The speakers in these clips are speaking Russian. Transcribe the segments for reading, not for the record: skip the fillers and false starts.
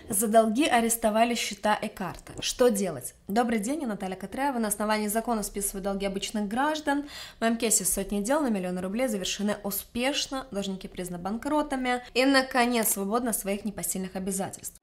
За долги арестовали счета и карты. Что делать? Добрый день, я Наталья Катряева. На основании закона списываю долги обычных граждан. В моем кейсе сотни дел на миллионы рублей завершены успешно, должники признаны банкротами и, наконец, свободны от своих непосильных обязательств.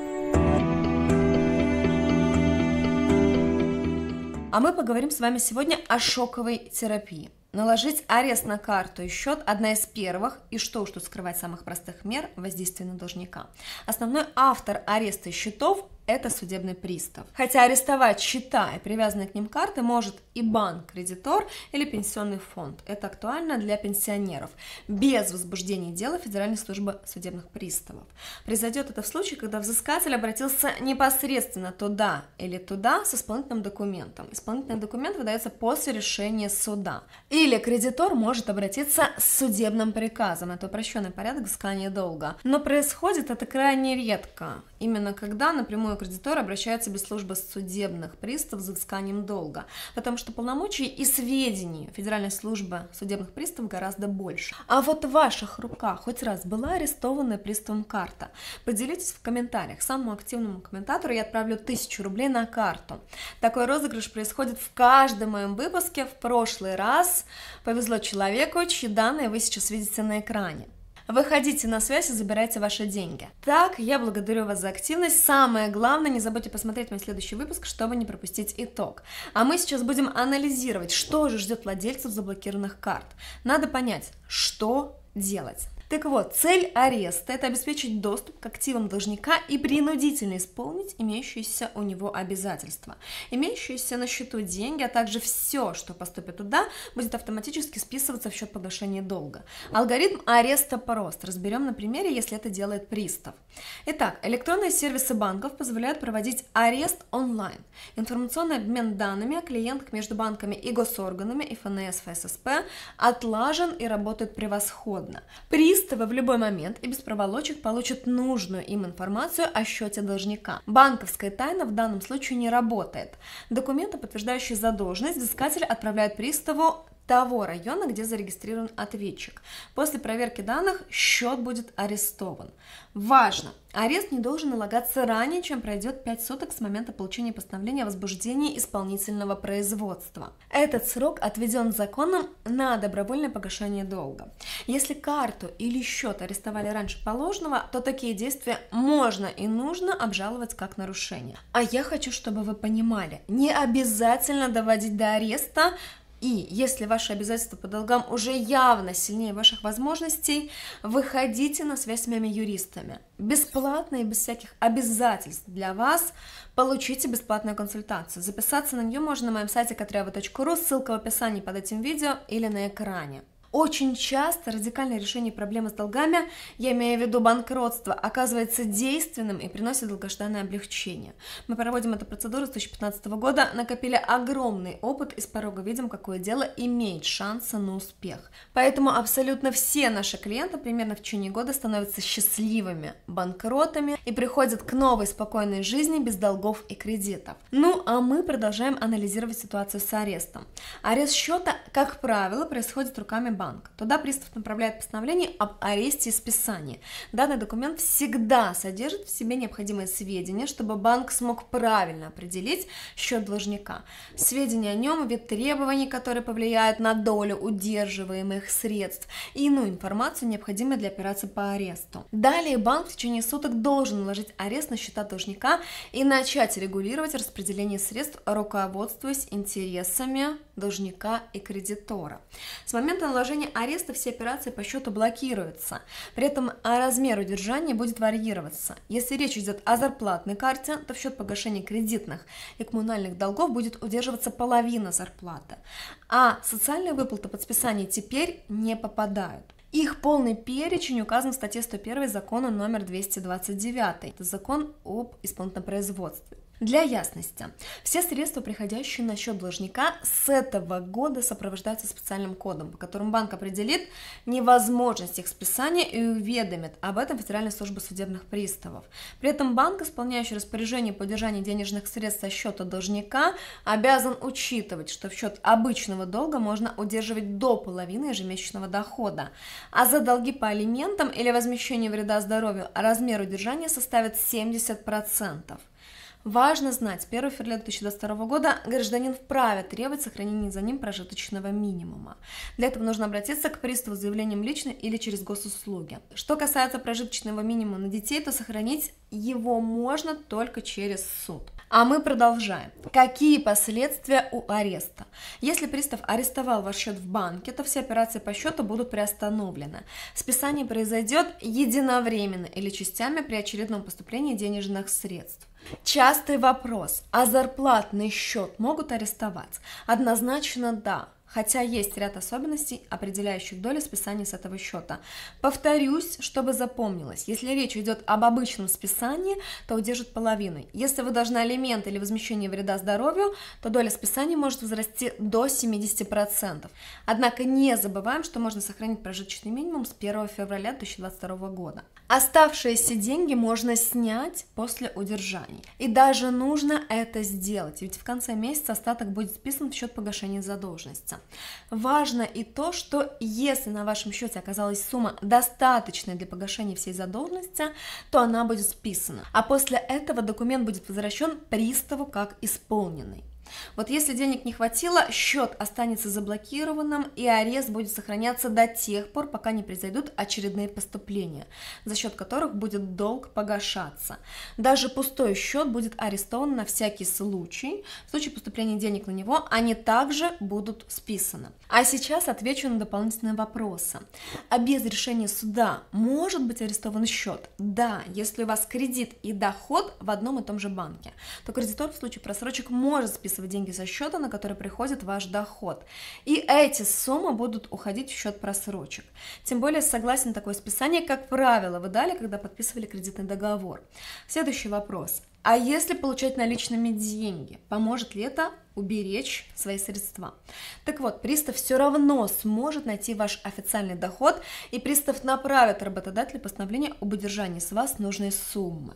А мы поговорим с вами сегодня о шоковой терапии. Наложить арест на карту и счет – одна из первых, и что уж тут скрывать, самых простых мер воздействия на должника. Основной автор ареста счетов – это судебный пристав. Хотя арестовать счета и привязанные к ним карты может и банк-кредитор или пенсионный фонд. Это актуально для пенсионеров. Без возбуждения дела Федеральной службы судебных приставов. Произойдет это в случае, когда взыскатель обратился непосредственно туда или туда с исполнительным документом. Исполнительный документ выдается после решения суда. Или кредитор может обратиться с судебным приказом. Это упрощенный порядок взыскания долга. Но происходит это крайне редко. Именно когда напрямую кредитор обращается без службы судебных приставов за взысканием долга, потому что полномочий и сведений Федеральной службы судебных приставов гораздо больше. А вот в ваших руках хоть раз была арестованная приставом карта? Поделитесь в комментариях. Самому активному комментатору я отправлю 1000 рублей на карту. Такой розыгрыш происходит в каждом моем выпуске. В прошлый раз повезло человеку, чьи данные вы сейчас видите на экране. Выходите на связь и забирайте ваши деньги. Так, я благодарю вас за активность. Самое главное, не забудьте посмотреть мой следующий выпуск, чтобы не пропустить итог. А мы сейчас будем анализировать, что же ждет владельцев заблокированных карт. Надо понять, что делать. Так вот, цель ареста – это обеспечить доступ к активам должника и принудительно исполнить имеющиеся у него обязательства. Имеющиеся на счету деньги, а также все, что поступит туда, будет автоматически списываться в счет погашения долга. Алгоритм ареста прост. Разберем на примере, если это делает пристав. Итак, электронные сервисы банков позволяют проводить арест онлайн. Информационный обмен данными о клиентах между банками и госорганами, и ФНС, ФССП отлажен и работает превосходно. Приставы в любой момент и без проволочек получат нужную им информацию о счете должника. Банковская тайна в данном случае не работает. Документы, подтверждающие задолженность, взыскатель отправляет приставу того района, где зарегистрирован ответчик. После проверки данных счет будет арестован. Важно! Арест не должен налагаться ранее, чем пройдет 5 суток с момента получения постановления о возбуждении исполнительного производства. Этот срок отведен законом на добровольное погашение долга. Если карту или счет арестовали раньше положенного, то такие действия можно и нужно обжаловать как нарушение. А я хочу, чтобы вы понимали, не обязательно доводить до ареста. И если ваши обязательства по долгам уже явно сильнее ваших возможностей, выходите на связь с моими юристами. Бесплатно и без всяких обязательств для вас получите бесплатную консультацию. Записаться на нее можно на моем сайте katryaeva.ru, ссылка в описании под этим видео или на экране. Очень часто радикальное решение проблемы с долгами, я имею в виду банкротство, оказывается действенным и приносит долгожданное облегчение. Мы проводим эту процедуру с 2015 года, накопили огромный опыт и с порога видим, какое дело имеет шансы на успех. Поэтому абсолютно все наши клиенты примерно в течение года становятся счастливыми банкротами и приходят к новой спокойной жизни без долгов и кредитов. Ну, а мы продолжаем анализировать ситуацию с арестом. Арест счета, как правило, происходит руками банка. Туда пристав направляет постановление об аресте и списании. Данный документ всегда содержит в себе необходимые сведения, чтобы банк смог правильно определить счет должника. Сведения о нем, вид требований, которые повлияют на долю удерживаемых средств, и иную информацию, необходимую для операции по аресту. Далее банк в течение суток должен наложить арест на счета должника и начать регулировать распределение средств, руководствуясь интересами должника и кредитора. С момента наложения ареста все операции по счету блокируются. При этом размер удержания будет варьироваться. Если речь идет о зарплатной карте, то в счет погашения кредитных и коммунальных долгов будет удерживаться половина зарплаты. А социальные выплаты под списание теперь не попадают. Их полный перечень указан в статье 101 закона номер 229. Это закон об исполнительном производстве. Для ясности, все средства, приходящие на счет должника, с этого года сопровождаются специальным кодом, по которому банк определит невозможность их списания и уведомит об этом Федеральную службу судебных приставов. При этом банк, исполняющий распоряжение по удержанию денежных средств со счета должника, обязан учитывать, что в счет обычного долга можно удерживать до половины ежемесячного дохода, а за долги по алиментам или возмещению вреда здоровью размер удержания составит 70%. Важно знать, с 1 февраля 2022 года гражданин вправе требовать сохранения за ним прожиточного минимума. Для этого нужно обратиться к приставу с заявлением лично или через госуслуги. Что касается прожиточного минимума на детей, то сохранить его можно только через суд. А мы продолжаем. Какие последствия у ареста? Если пристав арестовал ваш счет в банке, то все операции по счету будут приостановлены. Списание произойдет единовременно или частями при очередном поступлении денежных средств. Частый вопрос: а зарплатный счет могут арестовать? Однозначно да. Хотя есть ряд особенностей, определяющих долю списания с этого счета. Повторюсь, чтобы запомнилось, если речь идет об обычном списании, то удержат половину. Если вы должны алименты или возмещение вреда здоровью, то доля списания может возрасти до 70%. Однако не забываем, что можно сохранить прожиточный минимум с 1 февраля 2022 года. Оставшиеся деньги можно снять после удержания. И даже нужно это сделать, ведь в конце месяца остаток будет списан в счет погашения задолженности. Важно и то, что если на вашем счете оказалась сумма достаточная для погашения всей задолженности, то она будет списана, а после этого документ будет возвращен приставу как исполненный. Вот если денег не хватило, счет останется заблокированным, и арест будет сохраняться до тех пор, пока не произойдут очередные поступления, за счет которых будет долг погашаться. Даже пустой счет будет арестован на всякий случай. В случае поступления денег на него они также будут списаны. А сейчас отвечу на дополнительные вопросы. А без решения суда может быть арестован счет? Да, если у вас кредит и доход в одном и том же банке, то кредитор в случае просрочек может списывать деньги со счета, на который приходит ваш доход. И эти суммы будут уходить в счет просрочек. Тем более, согласен на такое списание, как правило, вы дали, когда подписывали кредитный договор. Следующий вопрос. А если получать наличными деньги, поможет ли это уберечь свои средства? Так вот, пристав все равно сможет найти ваш официальный доход, и пристав направит работодателю постановление об удержании с вас нужной суммы.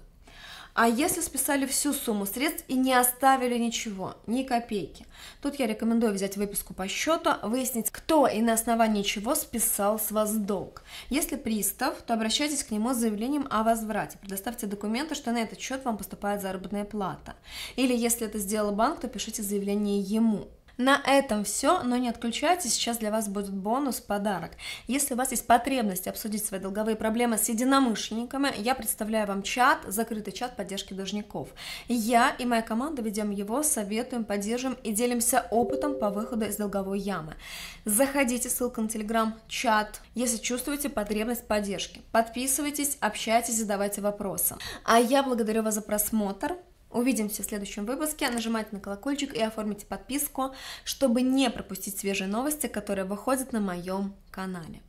А если списали всю сумму средств и не оставили ничего, ни копейки? Тут я рекомендую взять выписку по счету, выяснить, кто и на основании чего списал с вас долг. Если пристав, то обращайтесь к нему с заявлением о возврате. Предоставьте документы, что на этот счет вам поступает заработная плата. Или если это сделал банк, то пишите заявление ему. На этом все, но не отключайтесь, сейчас для вас будет бонус-подарок. Если у вас есть потребность обсудить свои долговые проблемы с единомышленниками, я представляю вам чат, закрытый чат поддержки должников. Я и моя команда ведем его, советуем, поддерживаем и делимся опытом по выходу из долговой ямы. Заходите, ссылка на телеграм-чат, если чувствуете потребность поддержки. Подписывайтесь, общайтесь, задавайте вопросы. А я благодарю вас за просмотр. Увидимся в следующем выпуске. Нажимайте на колокольчик и оформите подписку, чтобы не пропустить свежие новости, которые выходят на моем канале.